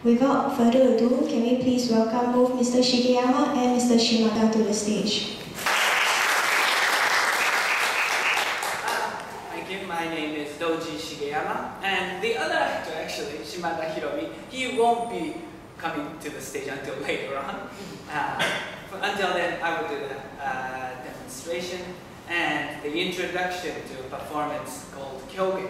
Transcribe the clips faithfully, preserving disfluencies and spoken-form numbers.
Without further ado, can we please welcome both Mister Shigeyama and Mister Shimada to the stage. My name is Doji Shigeyama, and the other actor, actually, Shimada Hiromi, he won't be coming to the stage until later on. Uh, until then, I will do the uh, demonstration and the introduction to a performance called Kyogen.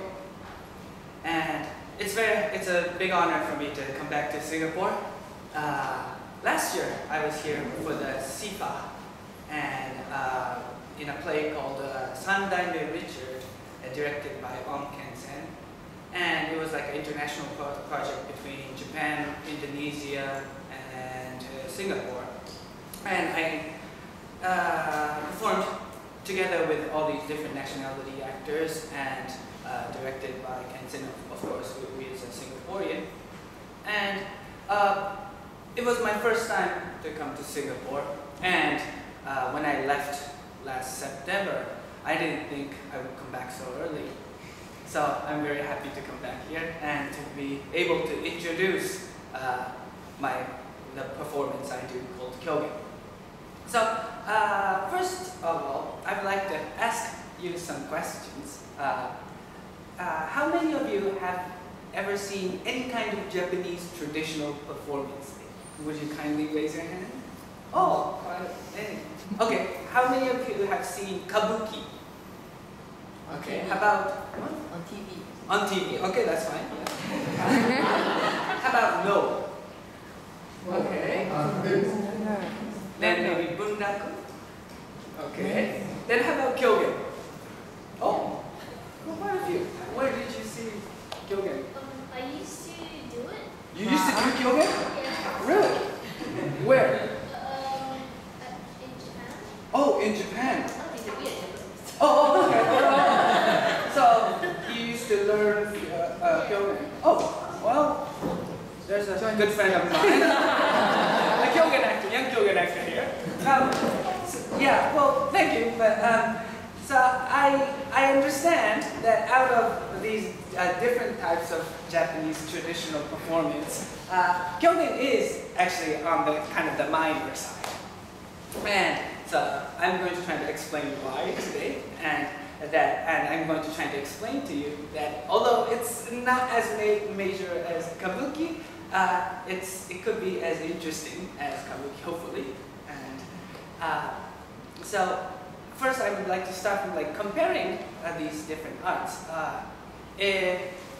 And it's very, it's a big honor for me to come back to Singapore. Uh, last year, I was here for the SIFA, and uh, in a play called uh, Sandaime Richard, directed by Om Ken-sen, and it was like an international pro project between Japan, Indonesia, and uh, Singapore. And I uh, performed together with all these different nationality actors, and uh, directed by Ken-sen, of course, who is a Singaporean. And uh, it was my first time to come to Singapore, and uh, when I left last September, I didn't think I would come back so early. So I'm very happy to come back here and to be able to introduce uh, my the performance I do called Kyogen. So uh, first of all, I'd like to ask you some questions. Uh, uh, how many of you have ever seen any kind of Japanese traditional performance? Would you kindly raise your hand? Oh, quite many. Okay, how many of you have seen kabuki? Okay, how about what? On T V. On T V, okay, that's fine. Yeah. How about no? Okay. Then maybe bunraku? Okay. Then how about Kyogen? Oh, well, quite a few. Where did you see Kyogen? Um, I used to do it. You used to do Kyogen? Yeah. Really? Where? Um, at, in Japan. Oh, in Japan. Oh, Oh, okay. So you used to learn uh, uh, Kyogen. Oh, well, there's a good friend of mine, a Kyogen actor, young Kyogen actor here. Um, so, yeah, well, thank you. But um, so I I understand that out of these uh, different types of Japanese traditional performance, uh, Kyogen is actually on the kind of the minor side. And so I'm going to try to explain why today, and that, and I'm going to try to explain to you that although it's not as ma major as kabuki, uh, it's it could be as interesting as kabuki, hopefully. And uh, so first, I would like to start with like comparing uh, these different arts. Uh, if,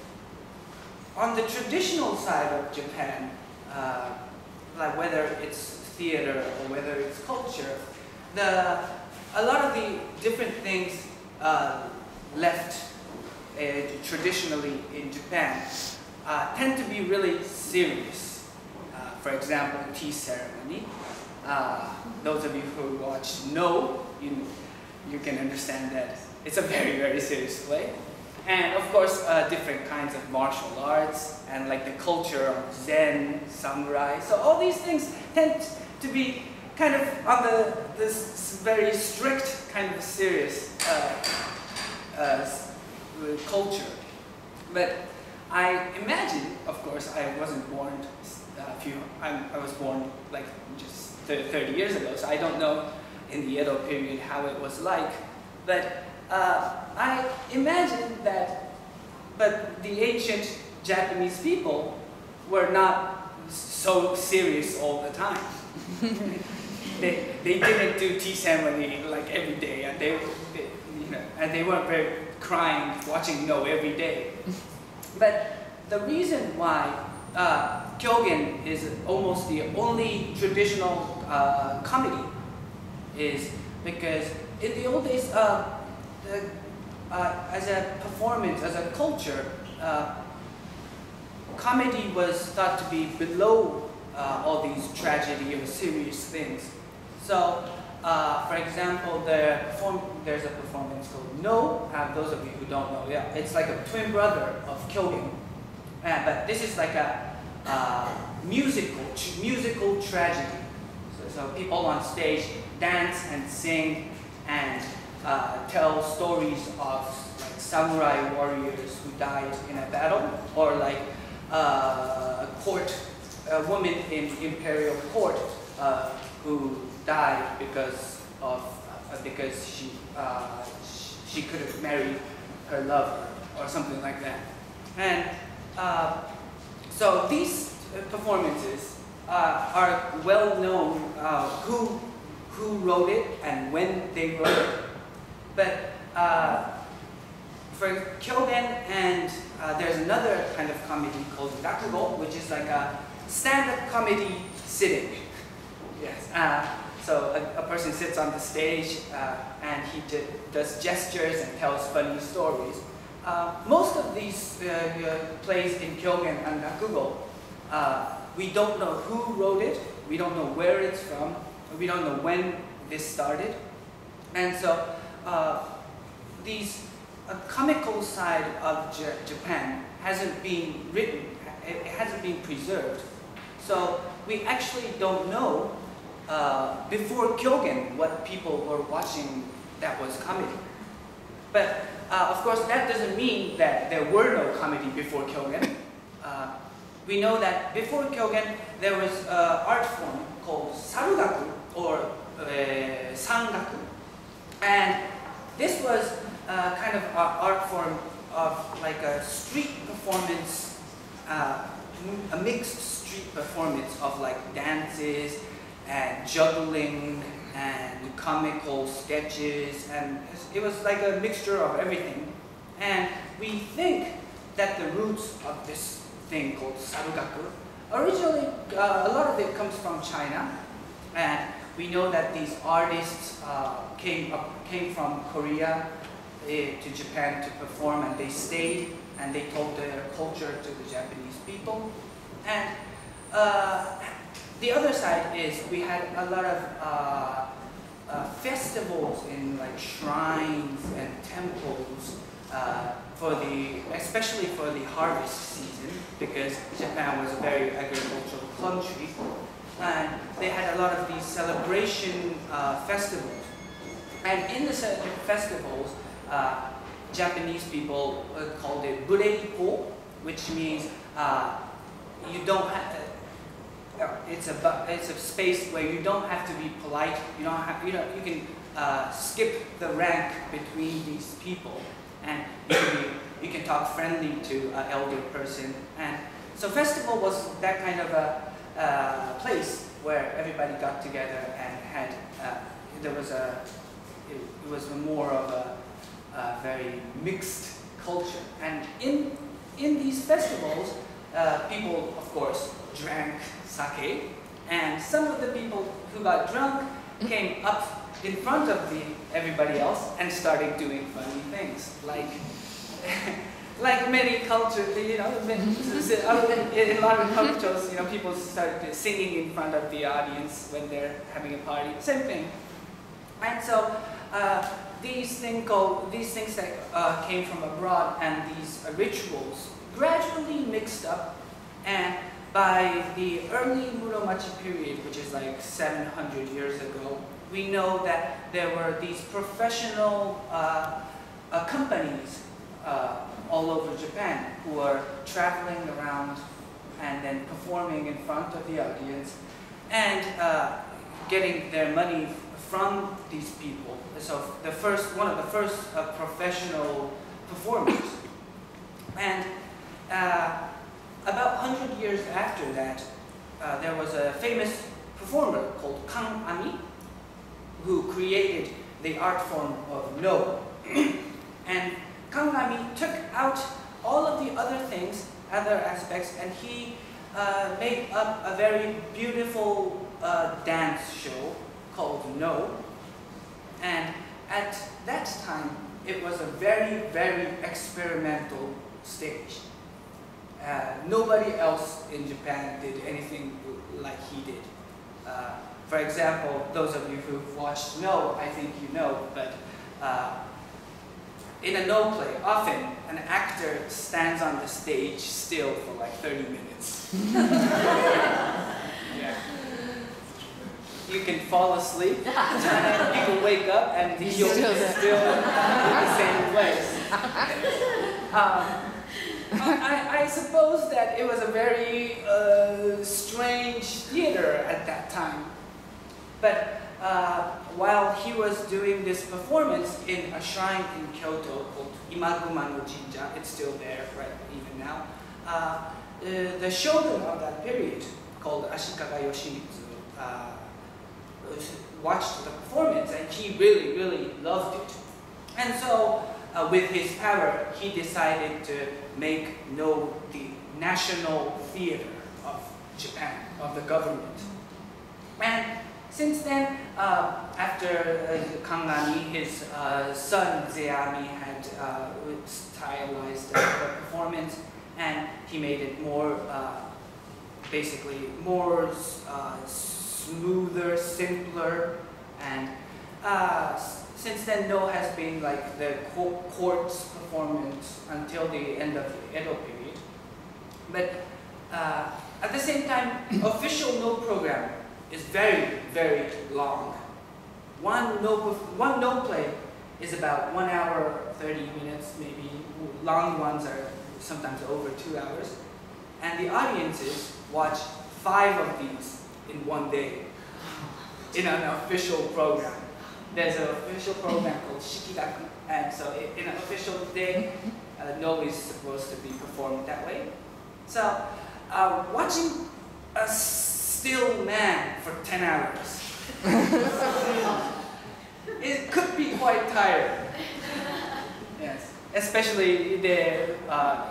on the traditional side of Japan, uh, like whether it's theater or whether it's culture, the a lot of the different things uh, left uh, traditionally in Japan uh, tend to be really serious. Uh, for example, tea ceremony. Uh, those of you who watch know, you you can understand that it's a very very serious play. And of course, uh, different kinds of martial arts and like the culture of Zen, samurai. So all these things tend to be kind of on the this very strict kind of serious uh, uh, culture. But I imagine, of course, I wasn't born a few. I'm, I was born like just thirty years ago, so I don't know in the Edo period how it was like. But uh, I imagine that, but the ancient Japanese people were not so serious all the time. they they didn't do tea ceremony like every day, and they, they you know, and they weren't very crying watching No every day. But the reason why uh, Kyogen is almost the only traditional uh, comedy is because in the old days, uh, the, uh, as a performance, as a culture, uh, comedy was thought to be below uh, all these tragedy or serious things. So, uh, for example, the perform there's a performance called No. Uh, those of you who don't know, yeah, it's like a twin brother of Kyogen. Uh, but this is like a uh, musical, musical tragedy. So, so people on stage dance and sing and uh, tell stories of like samurai warriors who died in a battle, or like uh, court a woman in imperial court uh, who died because of uh, because she uh, she couldn't marry her lover or something like that. And uh, so these performances uh, are well known uh, who who wrote it and when they wrote it. But uh, for Kyogen, and uh, there's another kind of comedy called rakugo, which is like a stand-up comedy sitting. Yes. Uh, so a, a person sits on the stage uh, and he does gestures and tells funny stories. Uh, most of these uh, uh, plays in Kyogen and rakugo, uh, we don't know who wrote it, we don't know where it's from, we don't know when this started. And so uh, these a comical side of J Japan hasn't been written, it hasn't been preserved. So we actually don't know uh, before Kyogen what people were watching that was comedy. But uh, of course that doesn't mean that there were no comedy before Kyogen. Uh, we know that before Kyogen there was an art form called sarugaku or uh, sangaku. And this was Uh, kind of uh, art form of like a street performance, uh, a mixed street performance of like dances and juggling and comical sketches, and it was like a mixture of everything. And we think that the roots of this thing called sarugaku, originally uh, a lot of it comes from China, and we know that these artists uh, came up, came from Korea to Japan to perform, and they stayed and they told their culture to the Japanese people. And uh, the other side is we had a lot of uh, uh, festivals in like shrines and temples uh, for the, especially for the harvest season, because Japan was a very agricultural country, and they had a lot of these celebration uh, festivals. And in the festivals, Uh, Japanese people uh, called it bureiko, which means uh, you don't have. Uh, it's a it's a space where you don't have to be polite. You don't have. You know you can uh, skip the rank between these people, and you can, be, you can talk friendly to an elder person. And so festival was that kind of a uh, place where everybody got together and had. Uh, there was a. It, it was more of a. Uh, very mixed culture, and in in these festivals, uh, people of course drank sake, and some of the people who got drunk came up in front of the everybody else and started doing funny things, like like many cultures, you know, in a lot of cultures, you know, people started singing in front of the audience when they're having a party, same thing, and so. Uh, These, thing called, these things that uh, came from abroad and these uh, rituals gradually mixed up, and by the early Muromachi period, which is like seven hundred years ago, we know that there were these professional uh, uh, companies uh, all over Japan who were traveling around and then performing in front of the audience and uh, getting their money from these people. So the first, one of the first uh, professional performers. And uh, about one hundred years after that, uh, there was a famous performer called Kang Ami, who created the art form of no. And Kang Ami took out all of the other things, other aspects, and he uh, made up a very beautiful uh, dance show called No. And at that time, it was a very, very experimental stage. Uh, nobody else in Japan did anything like he did. Uh, for example, those of you who've watched No, I think you know, but uh, in a No play, often an actor stands on the stage still for like thirty minutes. Yeah. You can fall asleep, and you can wake up, and you're still, still in the same place. Um, I, I suppose that it was a very uh, strange that time. But uh, while he was doing this performance in a shrine in Kyoto called Imaguma no Jinja, it's still there right even now, uh, the, the shogun of that period, called Ashikaga Yoshimitsu, uh, watched the performance and he really, really loved it. And so, uh, with his power, he decided to make Noh the national theater of Japan, of the government. And since then, uh, after uh, Kangani, his uh, son Zeami had uh, stylized the, the performance, and he made it more, uh, basically, more uh, smoother, simpler, and uh, since then, Noh has been like the court's performance until the end of the Edo period. But uh, at the same time, official Noh program is very, very long. One Noh, one Noh play is about one hour, thirty minutes, maybe. Long ones are sometimes over two hours. And the audiences watch five of these in one day in an official program. There's an official program called Shigeyama, and so in an official day, uh, Noh is supposed to be performed that way. So uh, watching a still man for ten hours, it could be quite tiring. Yes, especially the uh,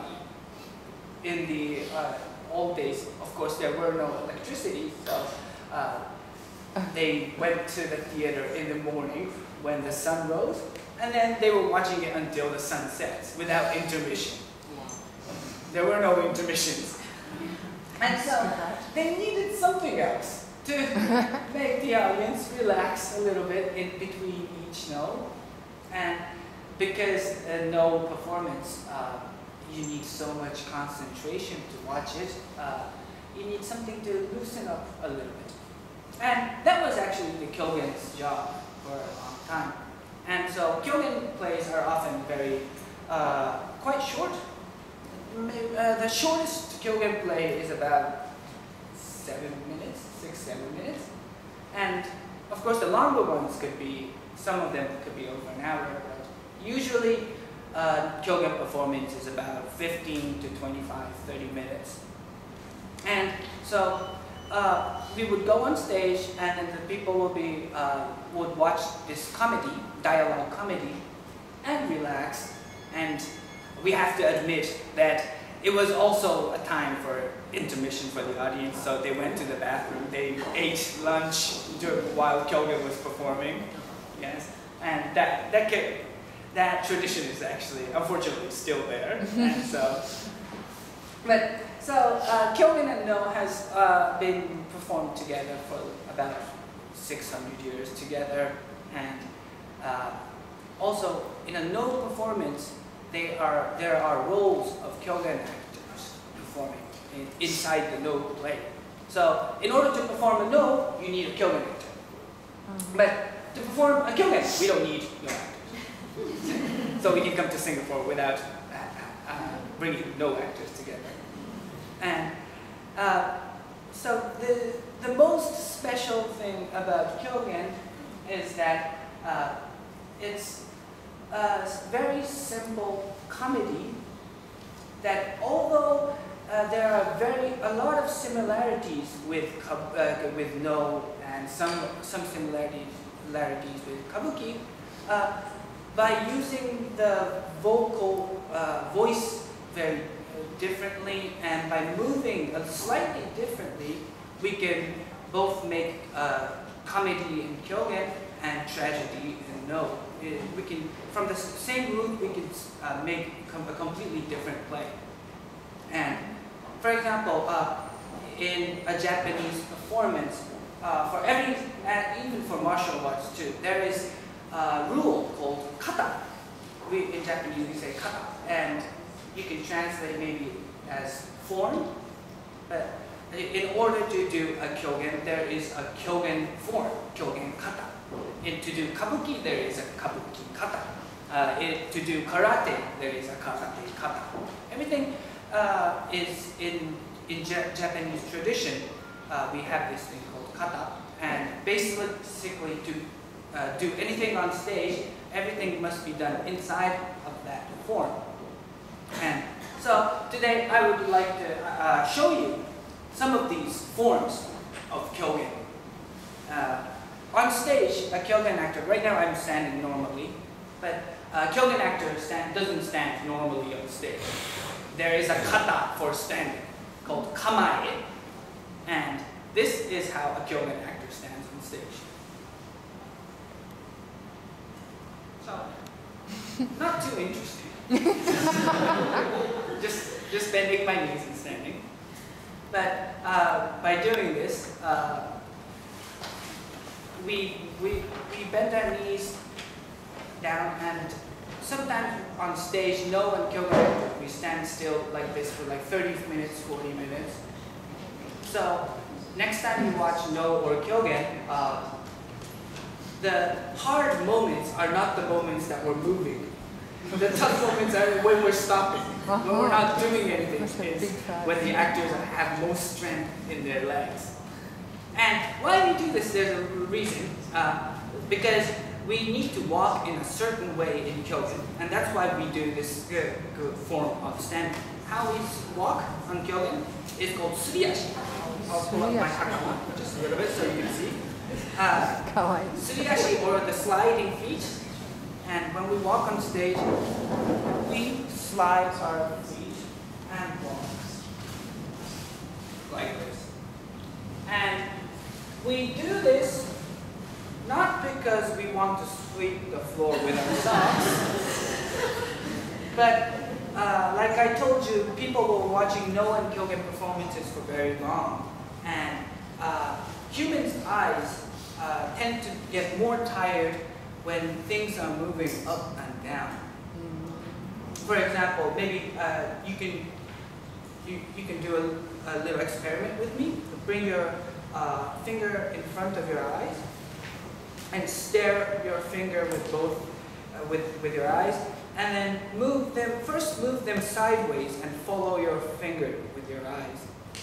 in the uh, old days. Of course, there were no electricity, so uh, they went to the theater in the morning when the sun rose, and then they were watching it until the sun sets without intermission. There were no intermissions. And so they needed something else to make the audience relax a little bit in between each Noh. And because a Noh performance, uh, you need so much concentration to watch it, uh, you need something to loosen up a little bit. And that was actually the Kyogen's job for a long time. And so Kyogen plays are often very, uh, quite short. Uh, the shortest Kyogen play is about seven minutes, six, seven minutes. And of course the longer ones could be, some of them could be over an hour, but usually uh, Kyogen performance is about fifteen to twenty-five, thirty minutes. And so uh, we would go on stage and then the people would, be, uh, would watch this comedy, dialogue comedy, and relax. And we have to admit that it was also a time for intermission for the audience, so they went to the bathroom, they ate lunch during, while Kyogen was performing, yes, and that that that tradition is actually, unfortunately, still there, and so, but so uh, Kyogen and Noh has uh, been performed together for about six hundred years together, and uh, also in a Noh performance, They are, there are roles of Kyogen actors performing in, inside the Noh play. So in order to perform a Noh, you need a Kyogen actor. Mm-hmm. But to perform a Kyogen, we don't need Noh actors. So we can come to Singapore without uh, uh, bringing Noh actors together. And uh, so the, the most special thing about Kyogen is that uh, it's a very simple comedy that, although uh, there are very a lot of similarities with uh, with Noh and some some similarities similarities with kabuki, uh, by using the vocal uh, voice very differently and by moving uh, slightly differently, we can both make uh, comedy in Kyogen and tragedy in Noh. We can, from the same root, we can uh, make com a completely different play. And for example, uh, in a Japanese performance, uh, for every, and even for martial arts too, there is a rule called kata. We, in Japanese, we say kata, and you can translate maybe as form, but in order to do a Kyogen, there is a Kyogen form, Kyogen kata. In, to do kabuki, there is a kabuki kata. Uh, it, to do karate, there is a karate kata. Everything uh, is in, in ja Japanese tradition uh, we have this thing called kata, and basically to uh, do anything on stage, everything must be done inside of that form. And so today I would like to uh, show you some of these forms of Kyogen. Uh, on stage, a Kyogen actor, right now I'm standing normally, but a Kyogen actor stand, doesn't stand normally on stage. There is a kata for standing called kamae, and this is how a Kyogen actor stands on stage. So, not too interesting. just, just bending my knees and standing. But uh, by doing this, uh, we, we, we bend our knees down, and sometimes on stage, no one Kyogen, we stand still like this for like thirty minutes, forty minutes. So next time you watch No or Kyogen, uh, the hard moments are not the moments that we're moving. The tough moments are when we're stopping, when we're not doing anything, is when the actors have most strength in their legs. And why we do this, there's a reason. Uh, because we need to walk in a certain way in Kyogen, and that's why we do this uh, good form of standing. How we walk on Kyogen is called suriashi. I'll pull up my hakama just a little bit so you can see. Uh, suriashi, or the sliding feet. And when we walk on stage, we slide our feet and walk like this. And we do this not because we want to sweep the floor with our socks, but uh, like I told you, people were watching No and Kyogen performances for very long, and uh, humans' eyes uh, tend to get more tired when things are moving up and down. For example, maybe uh, you can you, you can do a, a little experiment with me. Bring your uh, finger in front of your eyes and stare your finger with both uh, with with your eyes, and then move them. First, move them sideways and follow your finger with your eyes.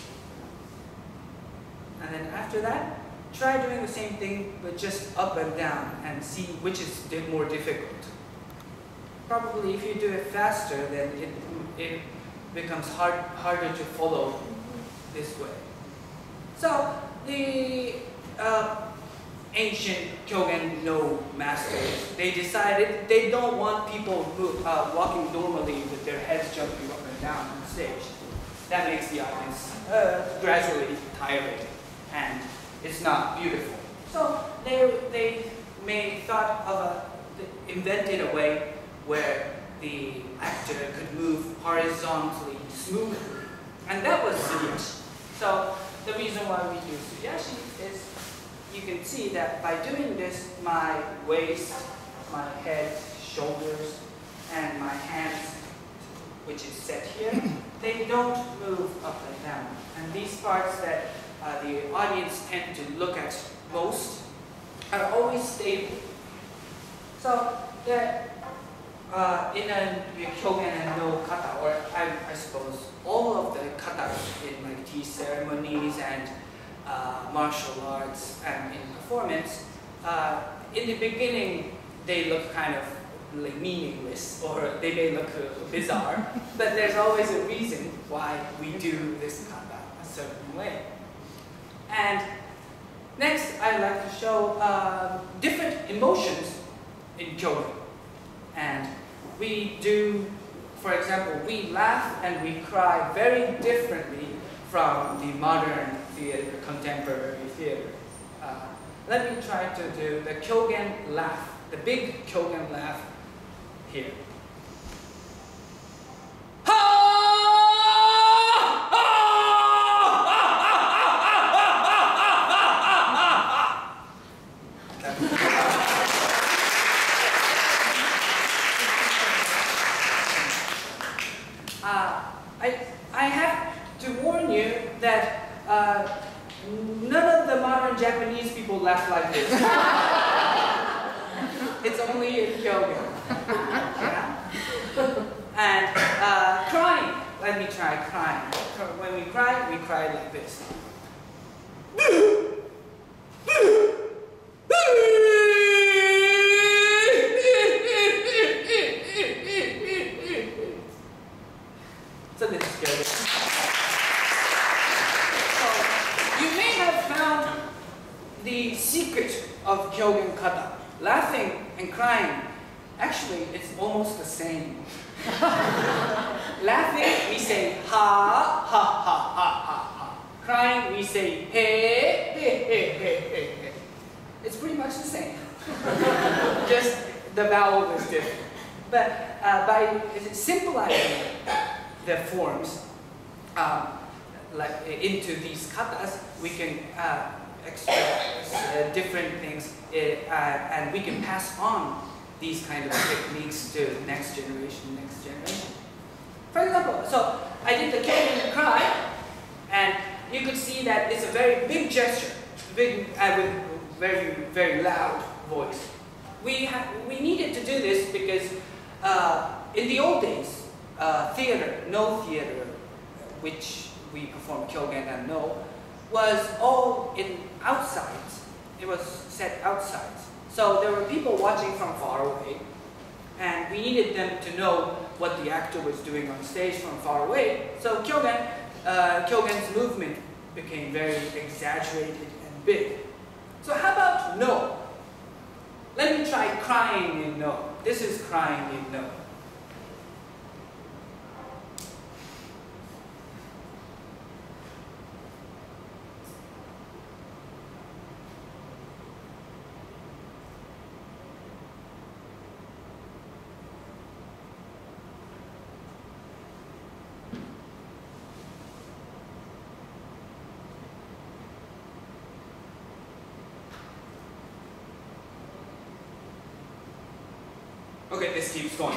And then after that, try doing the same thing, but just up and down, and see which is more difficult. Probably if you do it faster, then it, it becomes hard, harder to follow this way. So the uh, ancient Kyogen No masters, they decided they don't want people who, uh, walking normally with their heads jumping up and down on stage. That makes the audience uh, gradually tiring, and it's not beautiful. So they, they made, thought of a, they invented a way where the actor could move horizontally, smoothly. And that was suriashi. So the reason why we do suriashi is, you can see that by doing this, my waist, my head, shoulders, and my hands, which is set here, they don't move up and down. And these parts that Uh, the audience tend to look at most are always stable. So that uh, in a Kyogen and No kata, or I, I suppose all of the katas in like tea ceremonies and uh, martial arts and in performance, uh, in the beginning they look kind of like meaningless, or they may look uh, bizarre, but there's always a reason why we do this kata a certain way. And next, I'd like to show uh, different emotions in Kyogen. And we do, for example, we laugh and we cry very differently from the modern theater, contemporary theater. Uh, let me try to do the Kyogen laugh, the big Kyogen laugh here. Uh, I, I have to warn you that uh, none of the modern Japanese people laugh like this. It's only in Kyogen. Yeah? And uh, crying. Let me try crying. When we cry, we cry like this. the secret of Kyogen kata, laughing and crying, actually it's almost the same. Laughing, we say ha, ha, ha, ha, ha, ha. Crying, we say he, he, he, he, he, he. It's pretty much the same. Just the vowel is different. But uh, by simplifying the forms um, like into these katas, we can uh, express uh, different things, uh, uh, and we can pass on these kind of techniques to next generation, next generation. For example, so I did the Kyogen cry, and you could see that it's a very big gesture, big uh, with very, very loud voice. We ha we needed to do this because uh, in the old days, uh, theater, no theater, which we performed Kyogen and no, was all in outsides. It was set outside. So there were people watching from far away, and we needed them to know what the actor was doing on stage from far away. So Kyogen, uh, Kyogen's movement became very exaggerated and big. So how about no? Let me try crying in no. This is crying in no. Okay, this keeps going.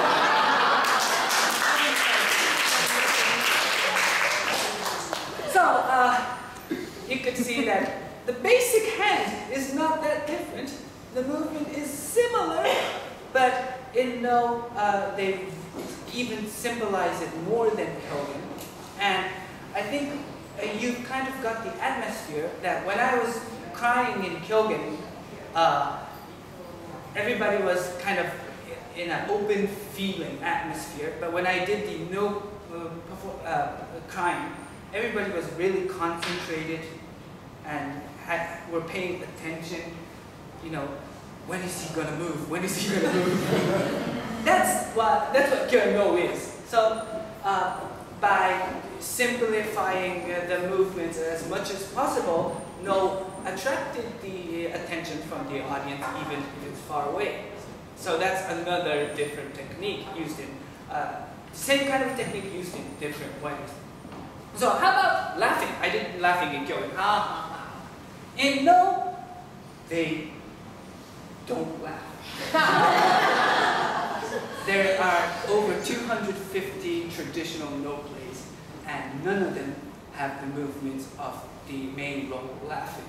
So, uh, you could see that the basic hand is not that different. The movement is similar, but in no, uh, they even symbolize it more than Kyogen. And I think uh, you kind of got the atmosphere that when I was crying in Kyogen, uh, everybody was kind of in an open feeling atmosphere, but when I did the no uh, uh, crying, everybody was really concentrated and had, were paying attention. You know, when is he gonna move? When is he gonna move? that's what that's what Kyogen no is. So uh, by simplifying uh, the movements as much as possible, no attracted the attention from the audience, even if it's far away. So that's another different technique used in, uh, same kind of technique used in different ways. So how about laughing? I did laughing in Kyogen. Ha ha ha. In no, they don't laugh. There are over two hundred fifty traditional no plays, and none of them have the movements of the main role laughing.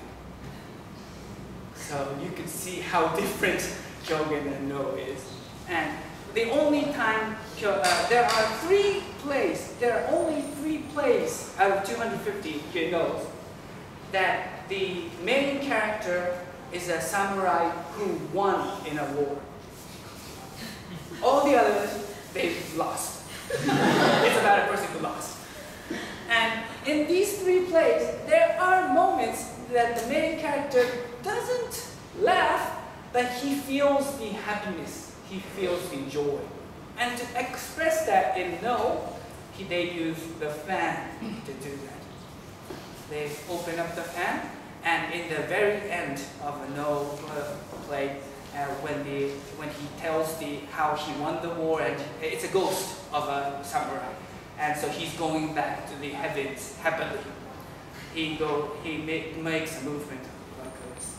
So you can see how different Kyogen and no is. And the only time, uh, there are three plays, there are only three plays out of two hundred fifty Kyogen that the main character is a samurai who won in a war. All the others, they've lost. It's about a person who lost. And in these three plays, there are moments that the main character doesn't laugh, but he feels the happiness, he feels the joy. And to express that in no, he, they use the fan to do that. They open up the fan, and in the very end of a no uh, play, uh, when, the, when he tells the, how he won the war, and it's a ghost of a samurai, and so he's going back to the heavens happily. He, go, he make, makes a movement like this.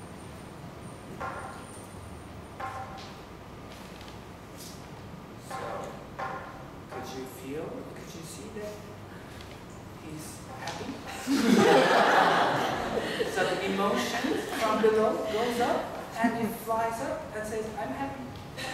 So, could you feel, could you see that he's happy? So the emotion from below goes up and it flies up and says, I'm happy.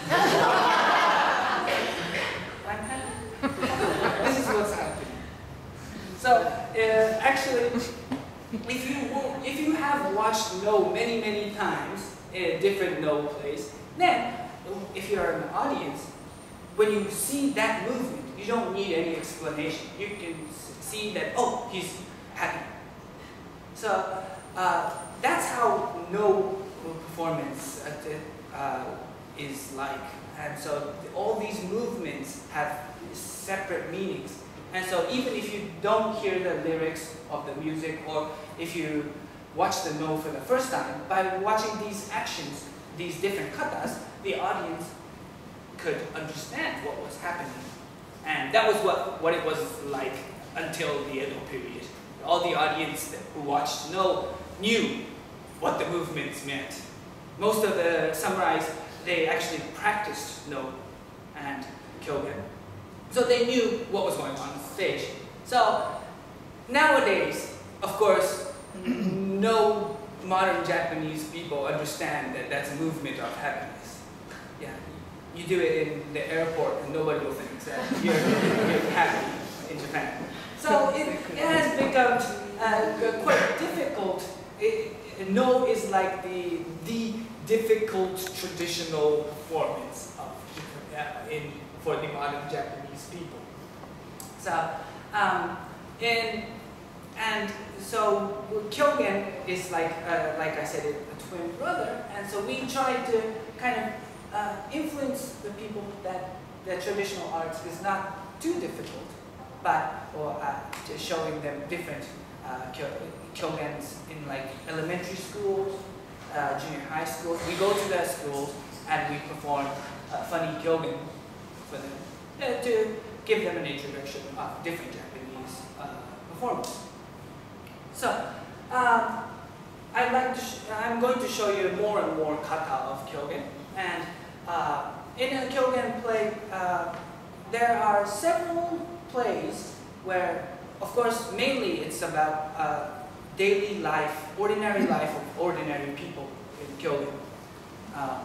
I'm happy. This is what's happening. So uh, actually, if you, if you have watched no many, many times in different no plays, then if you're an audience, when you see that movement, you don't need any explanation. You can see that, oh, he's happy. So uh, that's how like. And so all these movements have separate meanings. And so even if you don't hear the lyrics of the music, or if you watch the no for the first time, by watching these actions, these different katas, the audience could understand what was happening. And that was what, what it was like until the Edo period. All the audience who watched no knew what the movements meant. Most of the samurais, they actually practiced no and Kyogen. So they knew what was going on on stage. So nowadays, of course, no modern Japanese people understand that that's a movement of happiness. Yeah, you do it in the airport and nobody will think that you're, you're happy in Japan. So it, it has become uh, quite difficult. It, it, no is like the, the difficult traditional performance of, uh, in, for the modern Japanese people. So, um, in, and so Kyogen is like, uh, like I said, a twin brother, and so we try to kind of uh, influence the people that the traditional arts is not too difficult, but or uh, just showing them different uh, Kyogens in like elementary schools, uh, junior high schools. We go to the schools and we perform uh, funny Kyogen for them uh, to give them an introduction of different Japanese uh, performance. So, um, I'd like to sh I'm going to show you more and more kata of Kyogen. And uh, in a Kyogen play, uh, there are several plays where, of course, mainly it's about uh, daily life, ordinary life of ordinary people in Kyogen. Uh,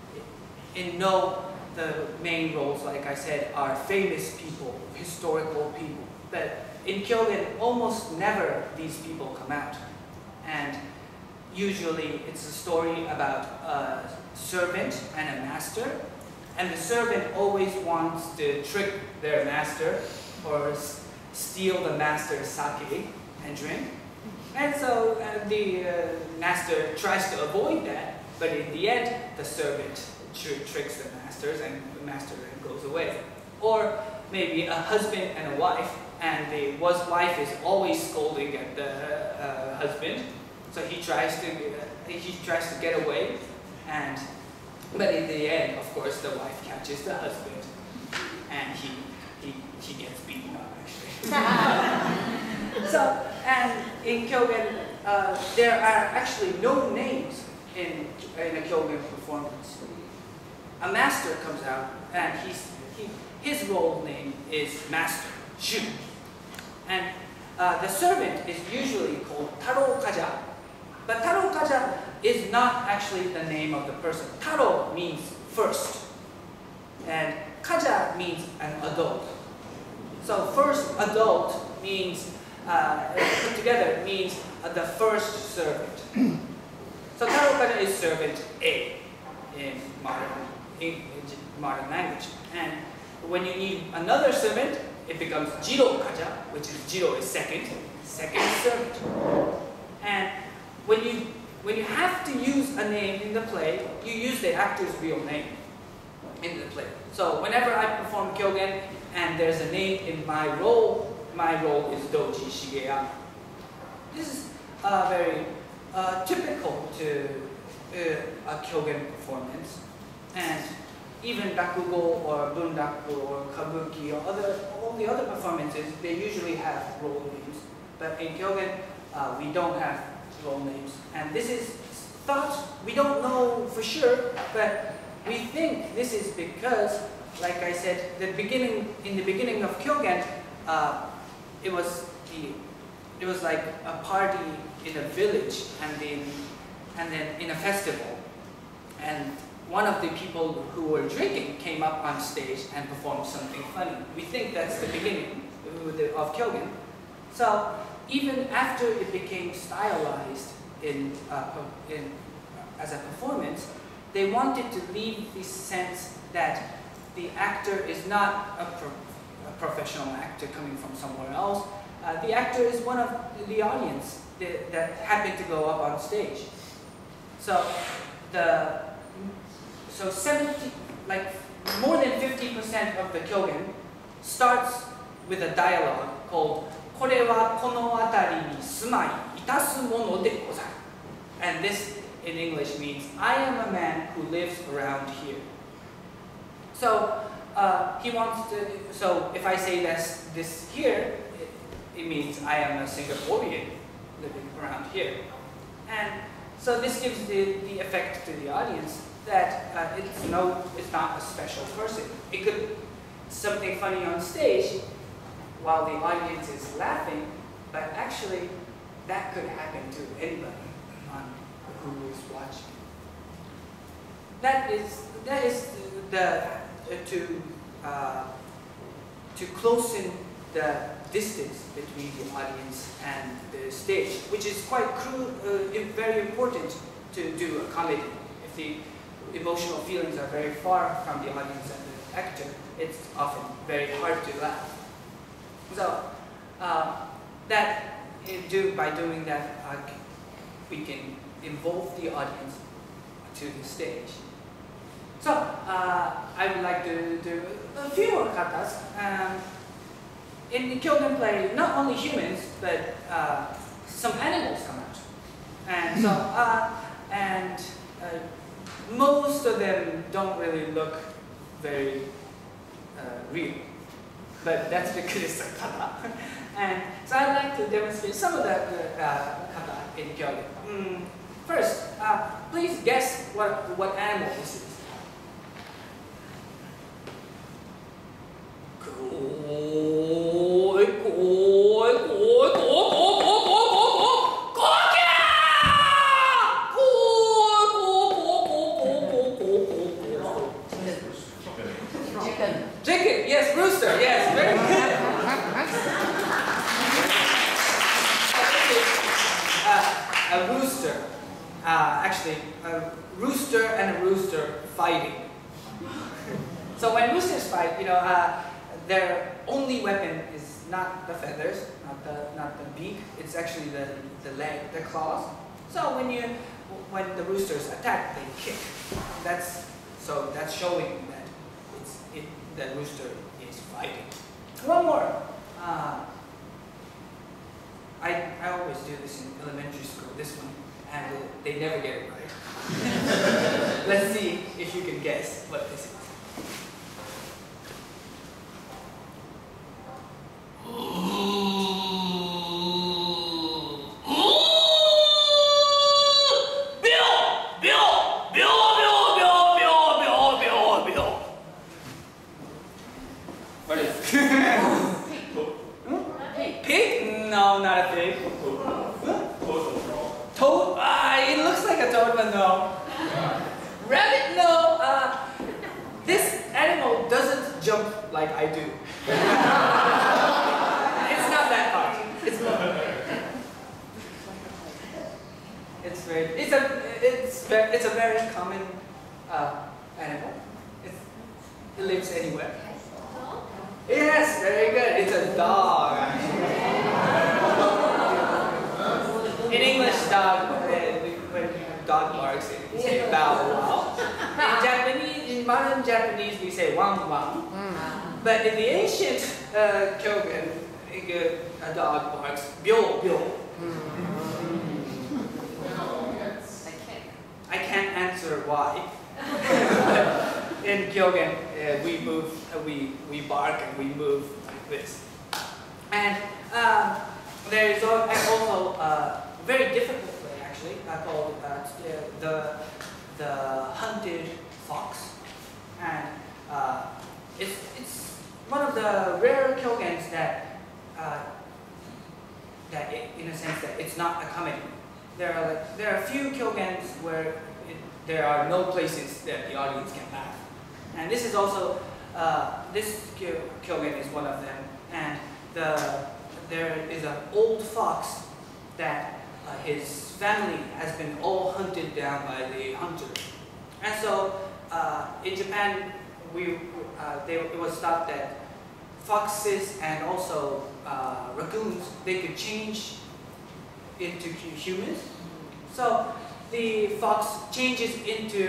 in No, the main roles, like I said, are famous people, historical people. But in Kyogen, almost never these people come out. And usually it's a story about a servant and a master. And the servant always wants to trick their master or steal the master's sake and drink. And so uh, the uh, master tries to avoid that, but in the end, the servant tr tricks the masters and the master then goes away. Or maybe a husband and a wife, and the wife is always scolding at the uh, husband, so he tries to uh, he tries to get away, and but in the end, of course, the wife catches the husband, and he he he gets beaten up actually. So, and in Kyogen, uh, there are actually no names in in a Kyogen performance. A master comes out, and he's he, his role name is master, Shu. And uh, the servant is usually called Taro Kaja. But Taro Kaja is not actually the name of the person. Taro means first. And Kaja means an adult. So first adult means, uh, put together, means uh, the first servant. So Taro Kaja is servant A in modern, in, in modern language. And when you need another servant, it becomes Jiro Kaja, which is Jiro is second, second servant. And when you when you have to use a name in the play, you use the actor's real name in the play. So whenever I perform Kyogen and there's a name in my role, my role is Doji Shigeyama. This is uh, very uh, typical to uh, a Kyogen performance. And even rakugo or bunraku or kabuki or other, all the other performances, they usually have role names. But in Kyogen, uh, we don't have role names. And this is thought, we don't know for sure, but we think this is because, like I said, the beginning, in the beginning of Kyogen, uh, it was the, it was like a party in a village, and then, and then in a festival, and one of the people who were drinking came up on stage and performed something funny. We think that's the beginning of Kyogen. So even after it became stylized in, uh, in, as a performance, they wanted to leave the sense that the actor is not a, pro a professional actor coming from somewhere else. Uh, the actor is one of the audience that, that happened to go up on stage. So the So seventy, like more than fifty percent of the Kyogen starts with a dialogue called これはこの辺りに住まいいたすものでござる. And this in English means I am a man who lives around here. So uh, he wants to, so if I say this, this here, it, it means I am a Singaporean living around here. And so this gives the, the effect to the audience that uh, it's, no, it's not a special person. It could something funny on stage while the audience is laughing, but actually that could happen to anybody on who is watching. That is that is the, the to uh, to closen the distance between the audience and the stage, which is quite cru uh, very important to do a comedy. If the emotional feelings are very far from the audience and the actor, it's often very hard to laugh. So uh, that do by doing that, uh, we can involve the audience to the stage. So uh, I would like to do a few more katas. Um, in the Kyogen play, not only humans but uh, some animals come out, and so uh, and uh, most of them don't really look very uh, real. But that's because it's a kata. And so I'd like to demonstrate some of the uh, kata in Kyogen. Mm, first, uh, please guess what, what animal this is. Chicken, yes, rooster, yes, very good. uh, a rooster, uh, actually, a rooster and a rooster fighting. So when roosters fight, you know, uh, their only weapon is not the feathers, not the not the beak. It's actually the the leg, the claws. So when you when the roosters attack, they kick. That's so that's showing that it's it. The rooster is fighting. One more. Uh, I, I always do this in elementary school, this one, and uh, they never get it right. Let's see if you can guess what this is. What is it? Pig? No, not a pig. Toad? Ah, it looks like a toad, but no. Rabbit? No. Uh, this animal doesn't jump like I do. It's not that hard. It's not. It's very. It's a. It's very. It's a very common uh, animal. It's, it lives anywhere. Yes, very good. It's a dog, actually. In English, dog, when dog barks, we say bow wow. In Japanese, in modern Japanese, we say wang wang. But in the ancient uh, Kyogen, a dog barks byo byo. I can't answer why. In Kyogen, uh, we move, uh, we we bark and we move like this. And um, there is also a very difficult play actually uh, called uh, the the hunted fox, and uh, it's it's one of the rare Kyogens that uh, that it, in a sense that it's not a comedy. There are like, there are a few Kyogens where it, there are no places that the audience can laugh. And this is also, uh, this Kyogen is one of them. And the, there is an old fox that uh, his family has been all hunted down by the hunter. And so uh, in Japan, we, uh, they, it was thought that foxes and also uh, raccoons, they could change into humans. So the fox changes into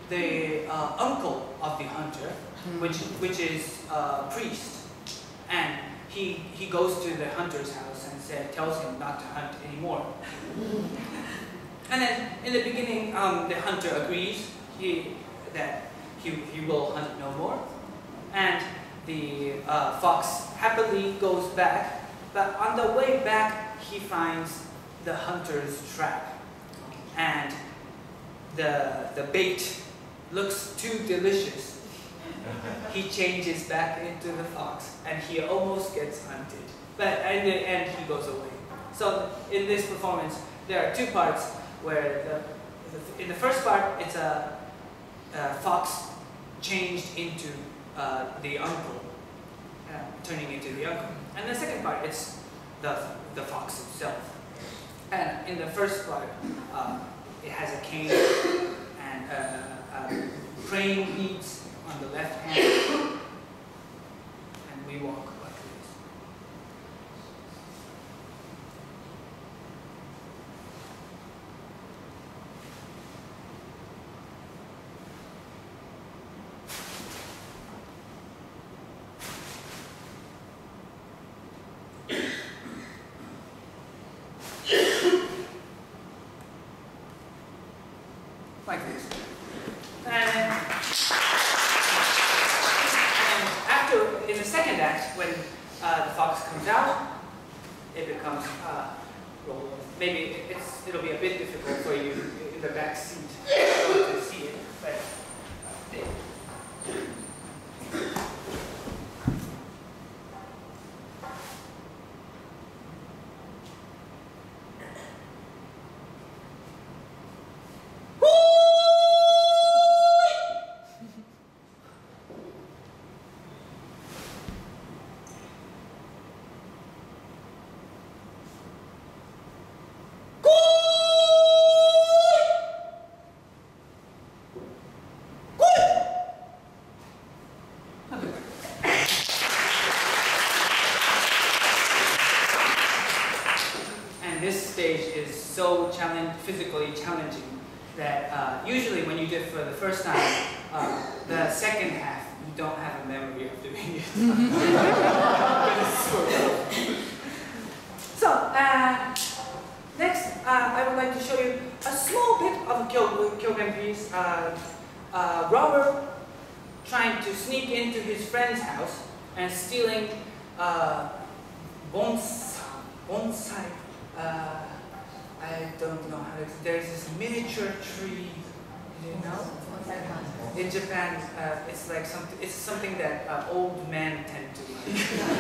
the uh, uncle of the hunter, which which is a priest, and he he goes to the hunter's house and said, tells him not to hunt anymore. And then in the beginning, um, the hunter agrees he, that he he will hunt no more, and the uh, fox happily goes back. But on the way back, he finds the hunter's trap, and the the bait looks too delicious. He changes back into the fox, and he almost gets hunted. But in the end, he goes away. So in this performance, there are two parts where the, the in the first part, it's a, a fox changed into uh, the uncle, uh, turning into the uncle. And the second part, it's the the fox itself. And in the first part, uh, it has a cane and uh, uh, praying beads on the left hand, and we walk like this. Like this. And, and after, in the second act, when uh, the fox comes out, it becomes, uh, well, maybe it's, it'll be a bit difficult for you in the back seat to see it, but uh, there. This stage is so challenge, physically challenging that uh, usually when you do it for the first time, uh, the second half, you don't have a memory of doing it. But it's so tough. So, uh, next, uh, I would like to show you a small bit of a Kyogen piece. Uh, uh, Robert trying to sneak into his friend's house and stealing uh, bonsai. bonsai. Uh, I don't know how to, there's this miniature tree, you know? In Japan, uh, it's like something, it's something that uh, old men tend to like.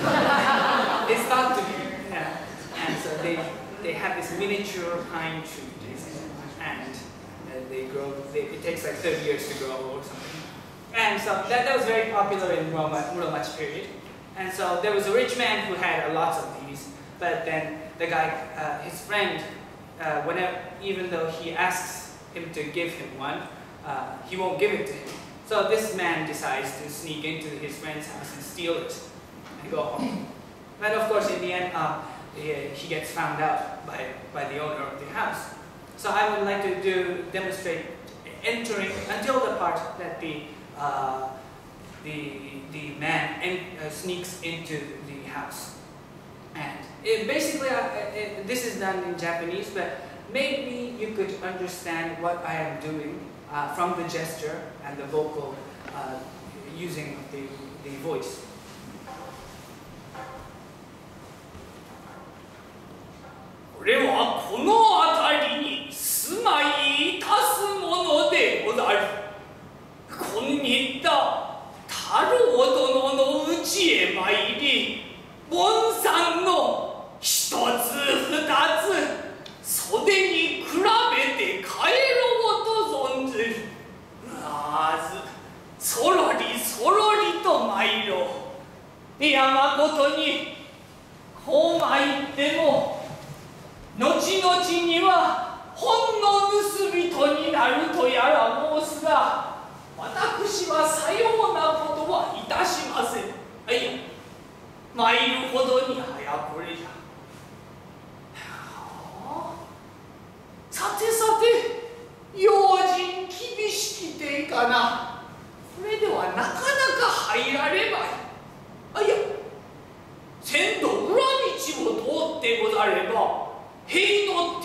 It's thought to be, yeah. And so they, they have this miniature pine tree, and uh, they grow, they, it takes like thirty years to grow or something. And so that, that was very popular in Muromachi period. And so there was a rich man who had lots of these, but then the guy, uh, his friend, uh, whenever, even though he asks him to give him one, uh, he won't give it to him. So this man decides to sneak into his friend's house and steal it and go home. But of course, in the end, uh, he, he gets found out by, by the owner of the house. So I would like to do demonstrate entering until the part that the uh, the the man en uh, sneaks into the house. And it basically, uh, it, this is done in Japanese, but maybe you could understand what I am doing uh, from the gesture and the vocal uh, using the, the voice. 俺はこの辺りに住まいいたすものでござる。今日だ太郎殿の家へ参り、盆さんの一つ二つ袖に比べて帰ろうと存ずる。まずそろりそろりと参ろう。いやまことにこう参っても後々には本の盗人になるとやら申すが、私はさようなことはいたしません。いや、参るほどに早これじゃ。はあ、さてさて、用心厳しきていか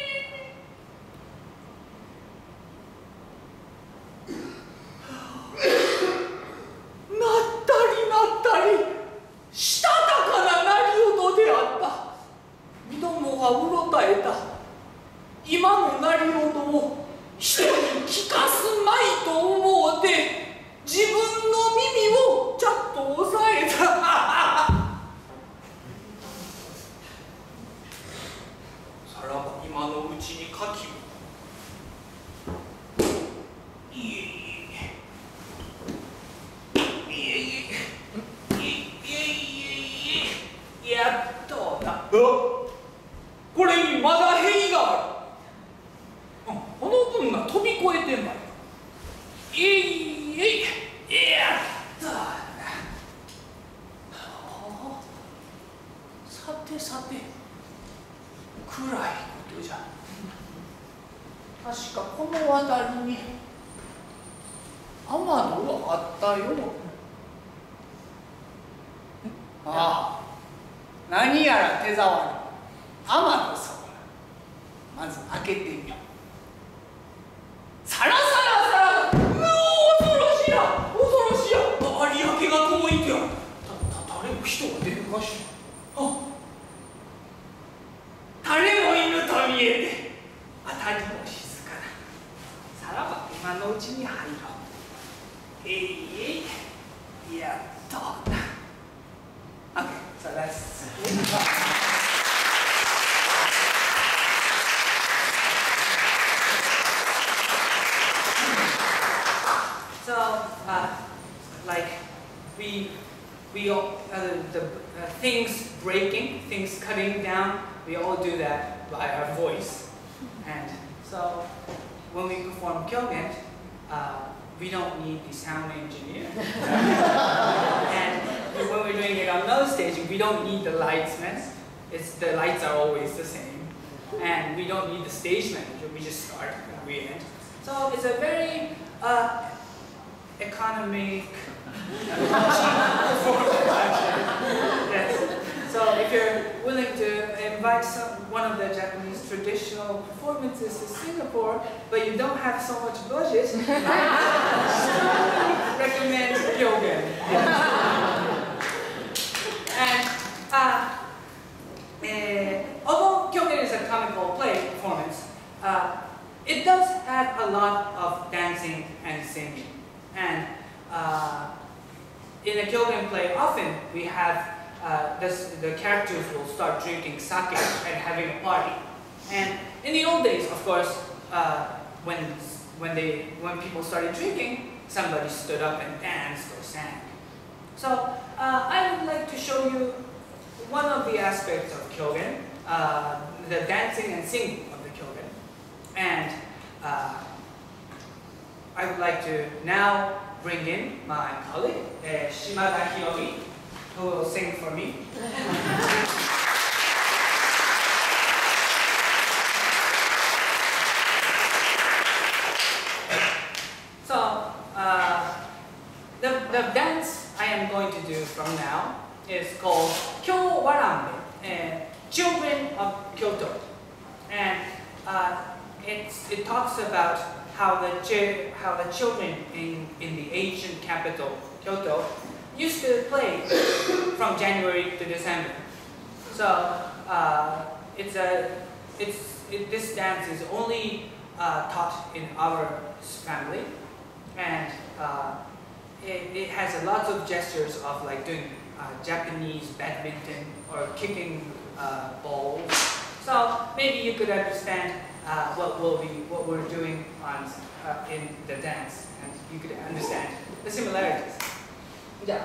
ったりなったりしたたかな鳴り音であった。身どもはうろたえた。今の鳴り音を人に聞かすまいと思うて自分の耳をちゃっと押さえた。さらば今のうちに書きを。いえいえいえいえいえいえいえやっとだ。これにまだ塀がある。この分が飛び越えてんばい。いえいえいえやったな。さてさて暗いことじゃ。確かこの辺りに雨戸があったよ。ああ、何やら手触り。雨戸そうだ。まず開けてみよう。さらさらさら、うお恐ろしいな、恐ろしいや。有明が遠いてや。たた誰も人が出るかしら。あ、誰もいぬと見えて辺りも静かな。さらば今のうちに入ろう。えいえいやっとな。オッケー、so that's So, uh, like, we, we all, uh, the uh, things breaking, things cutting down, we all do that by our voice. And so, when we perform Kyogen, uh, we don't need the sound engineer. And when we're doing it on another stage, we don't need the lightsmen. It's, the lights are always the same. And we don't need the stage manager, we just start and we end. So, it's a very, uh, economic yes. So if you're willing to invite some, one of the Japanese traditional performances to Singapore, but you don't have so much budget, I strongly recommend Kyogen. And uh, uh, although Kyogen is a comical play performance, uh, it does have a lot of dancing and singing. And uh, in a Kyogen play, often we have uh, this, the characters will start drinking sake and having a party. And in the old days, of course, uh, when when they when people started drinking, somebody stood up and danced or sang. So uh, I would like to show you one of the aspects of Kyogen, uh, the dancing and singing of the Kyogen, and. Uh, I would like to now bring in my colleague, uh, Shigeyama Kyōgen, who will sing for me. So, uh, the, the dance I am going to do from now is called Kyowarambe, uh, Children of Kyoto. And uh, it's, it talks about how the, how the children in, in the ancient capital, Kyoto, used to play from January to December. So uh, it's a, it's, it, this dance is only uh, taught in our family, and uh, it, it has a lot of gestures of like doing uh, Japanese badminton or kicking uh, balls. So maybe you could understand uh, what we'll be, what we're doing on uh, in the dance, and you could understand the similarities. Yeah.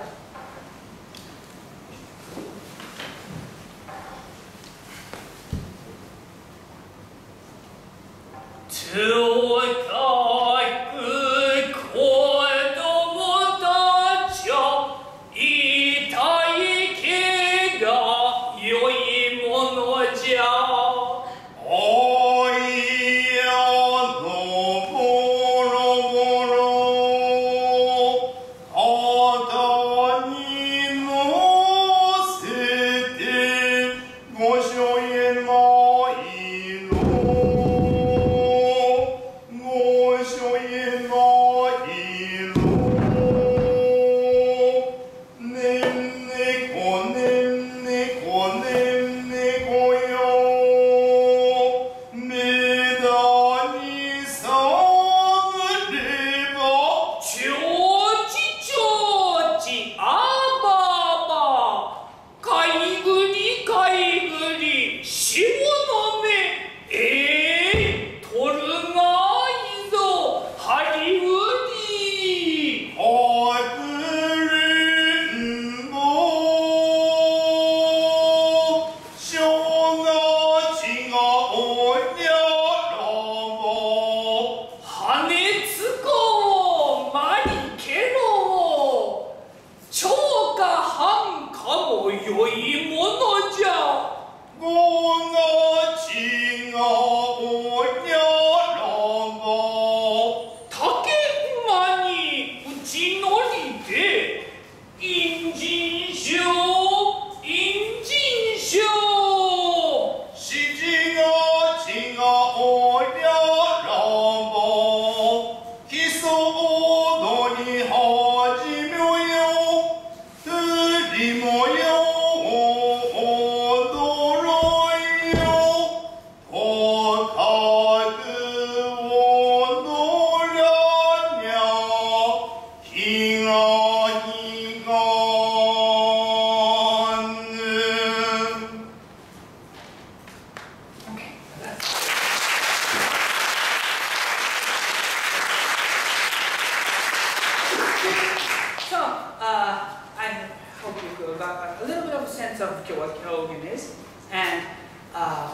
Of what Kyogen is, and uh,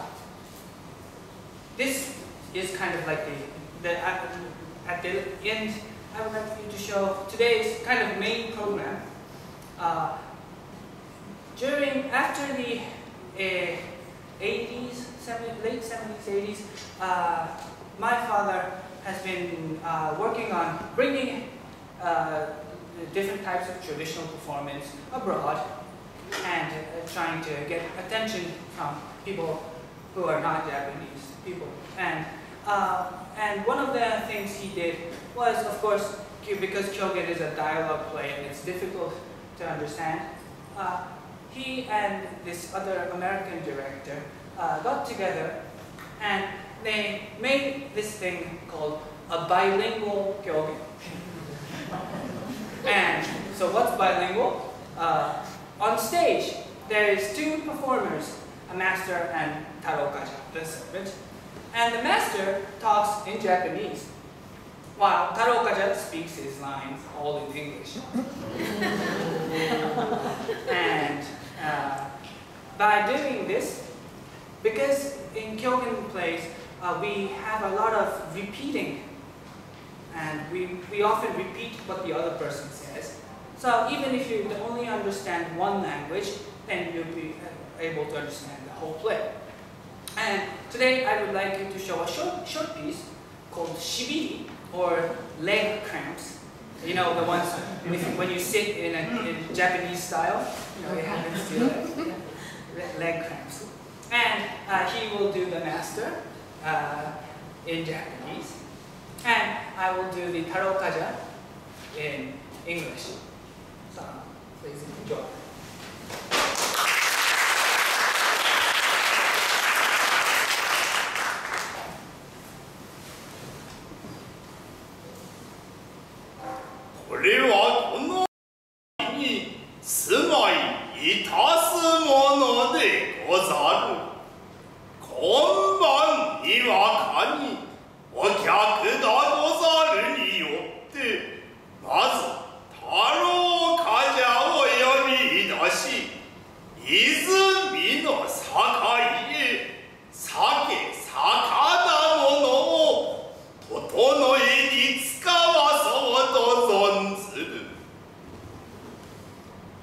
this is kind of like the, the at, at the end. I would like you to show today's kind of main program. Uh, during after the uh, eighties, seventies, late seventies, eighties, uh, my father has been uh, working on bringing uh, different types of traditional performance abroad, and uh, trying to get attention from people who are not Japanese people. And uh, and one of the things he did was, of course, because Kyogen is a dialogue play and it's difficult to understand, uh, he and this other American director uh, got together and they made this thing called a bilingual Kyogen. And so what's bilingual? Uh, On stage, there is two performers, a master and Tarokaja, the servant. And the master talks in Japanese, while Tarokaja speaks his lines all in English. And uh, by doing this, because in Kyogen plays, uh, we have a lot of repeating, and we, we often repeat what the other person says. So even if you only understand one language, then you'll be able to understand the whole play. And today I would like you to show a short, short piece called shibiri, or leg cramps. You know, the ones if, when you sit in a in Japanese style, you know, it happens to you, like, leg cramps. And uh, he will do the master uh, in Japanese, and I will do the Tarokaja in English. So, please enjoy.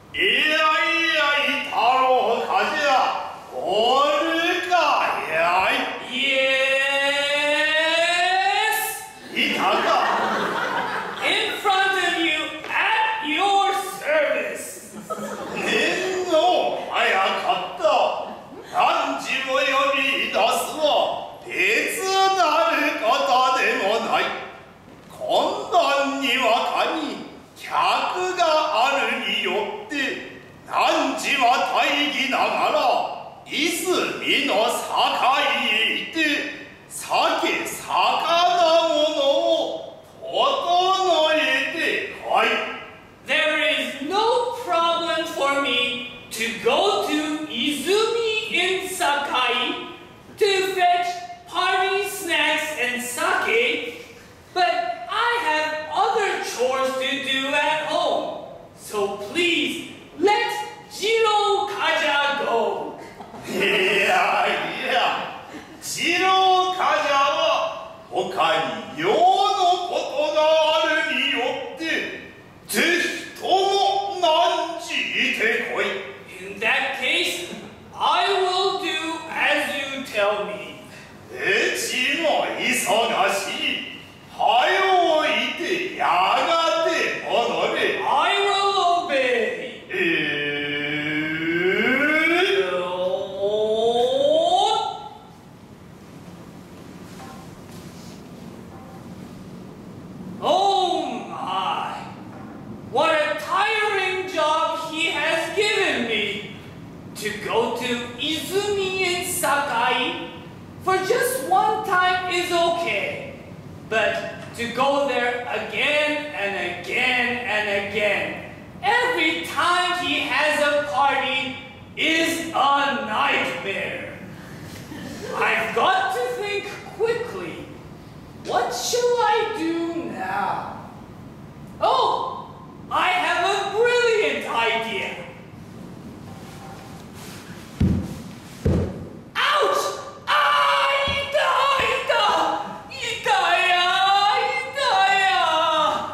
いやいや、太郎かじゃ、おるかやい。イエス。いたか。In front of you, at your service. 念の早かった。何時も呼び出すは別なる方でもない。懇談にはかに客があるによって汝は大義ながら泉の境へ行って酒魚物を整えてこい。There is no problem for me to go to Izumi in Sakai to fetch party snacks and sake, but I have other chores to do at home. So please, let Jiro Kaja go. いやいや、ジロカジャは他に用のことがあるによってぜひとも何時いてこい。In that case, I will do as you tell me. うちも忙しい。はよいてやがて戻れ。I will obey. えー Oh my! What a tiring job he has given me! To go to Izumi in Sakai for just one time is okay. But to go there again and again and again, every time he has a party, is a nightmare. I've got to think quickly. What shall I do now? Oh, I have a brilliant idea. Ouch! Ah, ita, ita, itaya, itaya.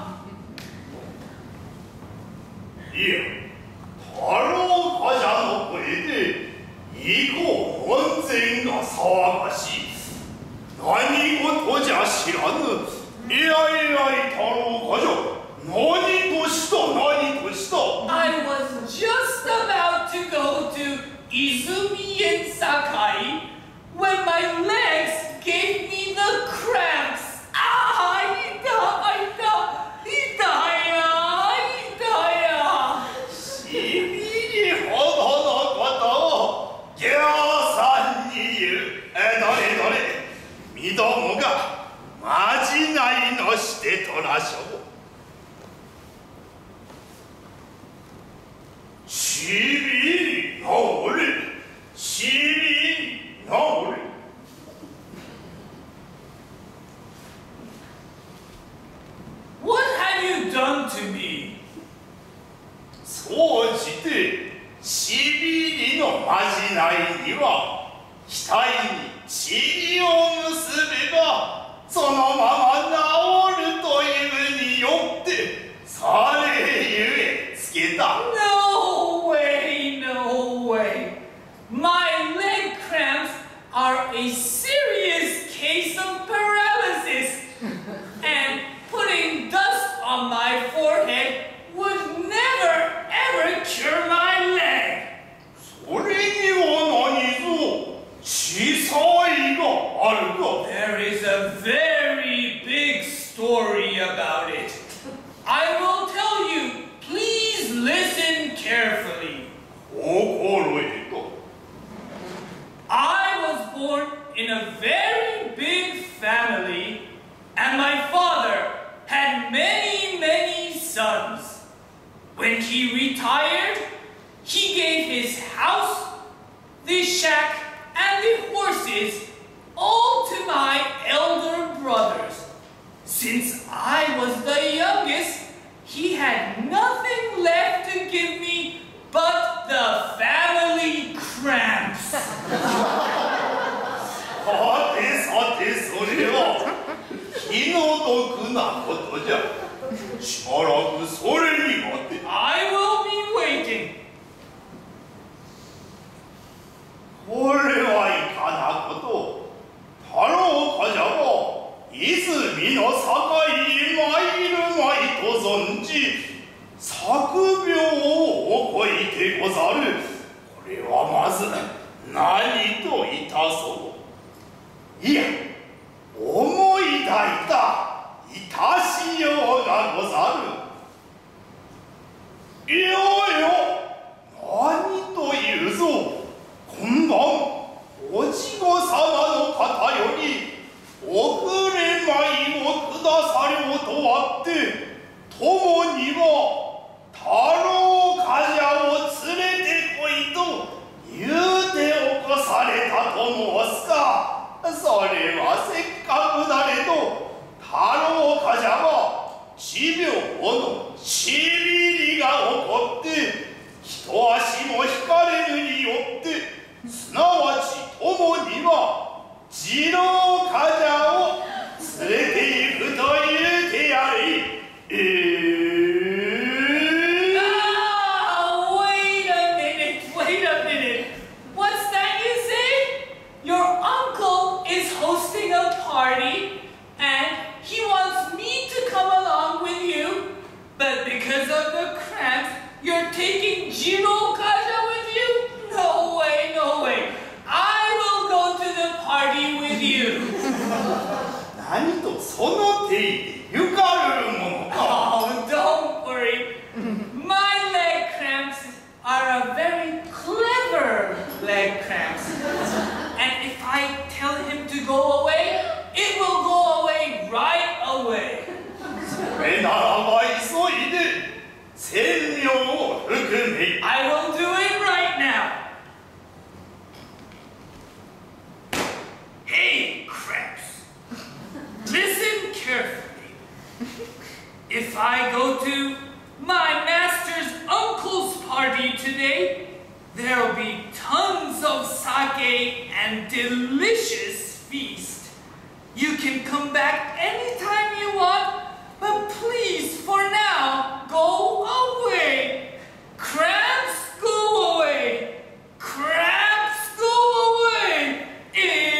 いや、太郎冠者の声で以後門前が騒がしい。何事じゃ知らぬ。いやいや、太郎冠者。何とした何とした。I was just about to go to Izumi in Sakai when my legs gave me the cramps. Ah, ita, ita, itaya, itaya. しびりほどのことをぎょうさんに言う。え、どれどれ。みどもがまじないのしてとらしょう。しびりのれ、しびりのれ。What have you done to me? そうしてしびりのまじないには額に塵を結べばそのまま治るというによってされゆえつけた。No way, no way. My leg cramps are a serious case of paralysis, and putting dust on my forehead would never ever cure my leg. それには何ぞ地裁があるか。There is a very big story about it. I will tell you. Please listen carefully. 心得と。I was born in a very big family, and my father had many, many sons. When he retired, he gave his house, the shack, and the horses all to my elder brothers. Since I was the youngest, he had nothing left to give me but the family cramps. さてさて、それは気の毒なことじゃ。しばらくそれに待って。I will be waiting. 作病をこいてござる。これはまず何といたそう。いや、思い抱いたいたしようがござる。いよよ、何と言うぞ。今晩おじご様の方よりおくれまいをくださりょうとあって、共には太郎冠者を連れてこいと言うて起こされたと申すか。それはせっかくなれど太郎冠者は持病のしびりが起こって一足も引かれぬによって、すなわち共には次郎冠者を連れて行くと言うてやれ。えー、 Ah, wait a minute, wait a minute. What's that you say? Your uncle is hosting a party and he wants me to come along with you, but because of the cramps, you're taking Jiro Kaja with you? No way, no way. I will go to the party with you. 何とその手でゆかるるものか。 Oh, don't worry. My leg cramps are a very clever leg cramps. And if I tell him to go away, it will go away right away. それならば急いで千両を含め。 I will do it right now. Hey, cramps. Listen carefully. If I go to my master's uncle's party today, there'll be tons of sake and delicious feast. You can come back anytime you want, but please, for now, go away. Cramps, go away. Cramps, go away. Eh?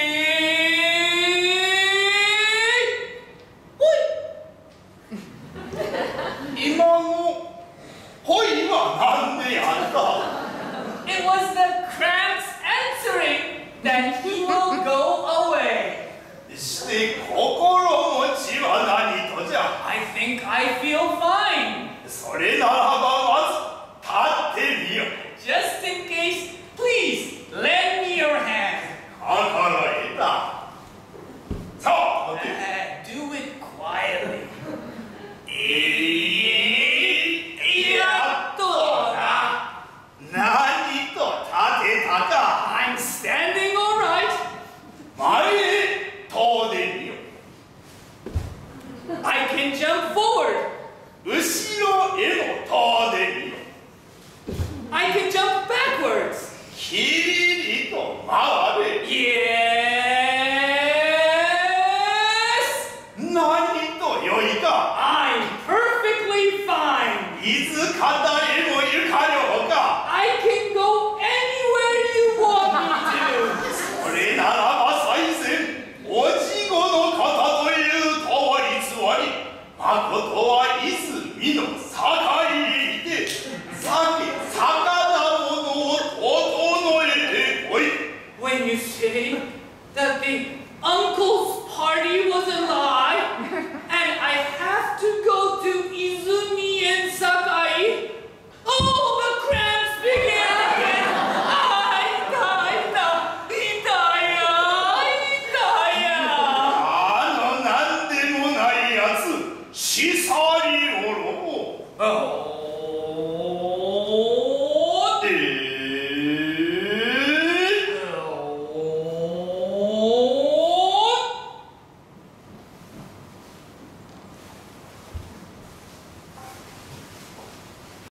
What? 今のほいは何であった。 It was the cramps answering that he will go away. して心持ちは何とじゃ。 I think I feel fine. それならばまず立ってみよ。 Just in case, please lend me your hand. 心得た。さあ立て。 Uh, do it quietly. やっとな。何と立てたか。 I'm standing all right. 前へ飛んでみよ。 I can jump forward. 後ろへも飛んでみよ。 I can jump backwards. きりりと回れ。 Yes. 何とよいか。 I'm perfectly fine. いずかだ